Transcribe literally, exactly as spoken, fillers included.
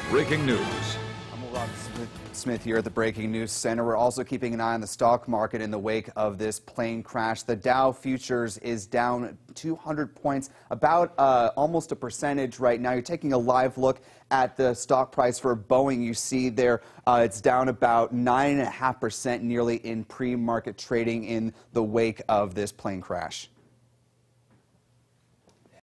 breaking news. I'm Rob Smith here at the Breaking News Center. We're also keeping an eye on the stock market in the wake of this plane crash. The Dow futures is down two hundred points, about uh, almost a percentage right now. You're taking a live look at the stock price for Boeing. You see there uh, it's down about nine point five percent nearly in pre-market trading in the wake of this plane crash.